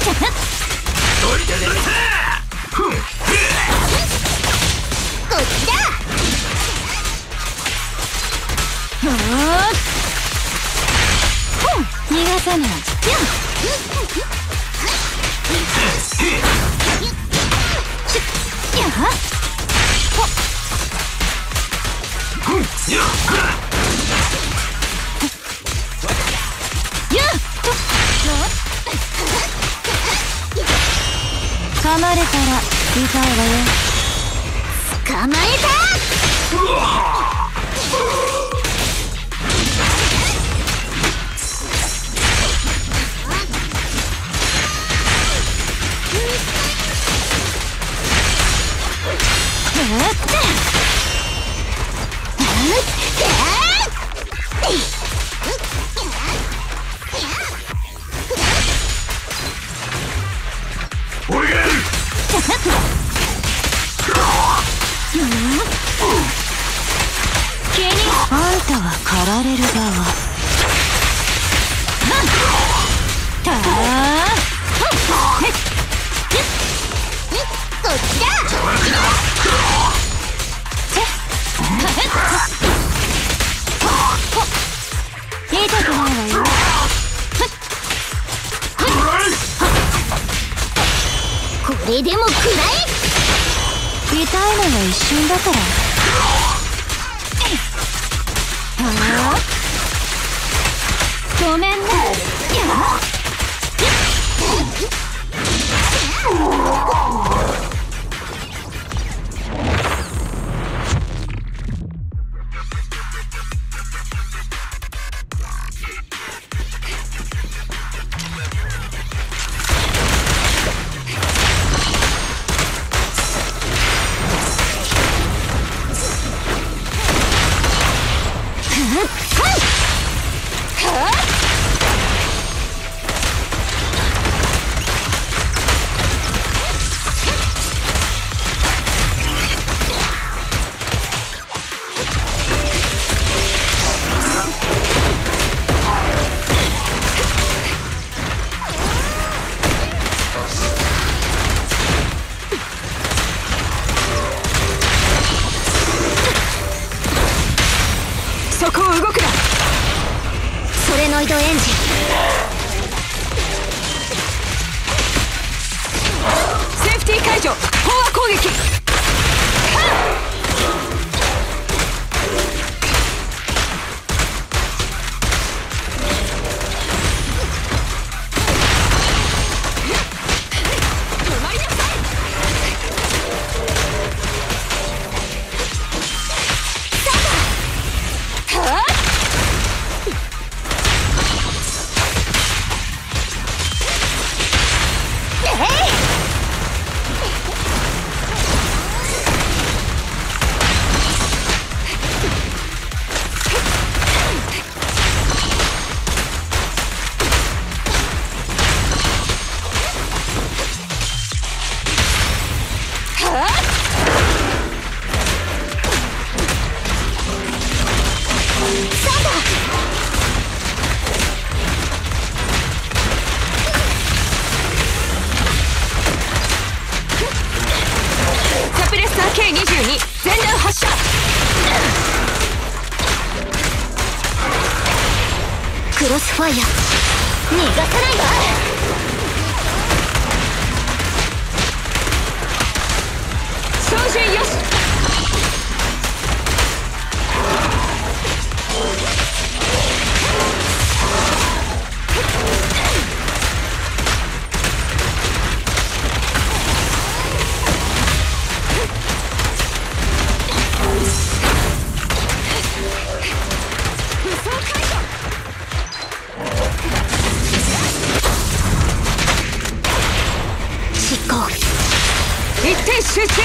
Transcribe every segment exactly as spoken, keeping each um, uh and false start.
どいてくれ。こっちだ。 逃がさない。噛まれたら痛いわよ。 捕まえた。 俺がやる。 気にあんたは狩られる側。たあこっちだ。 痛くないわよ。 これでも食らえ。 痛いのは一瞬だから。はあごめんね。そこを動くな。 ソレノイドエンジン。 セーフティー解除。飽和攻撃。ケーにじゅうに 全弾発射。 クロスファイア逃がさないわ。 照準よし。一点集中。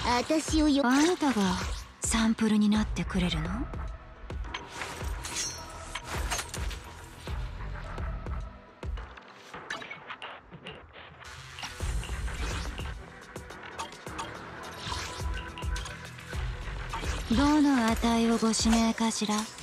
私をよあなたがサンプルになってくれるの？どの値をご指名かしら？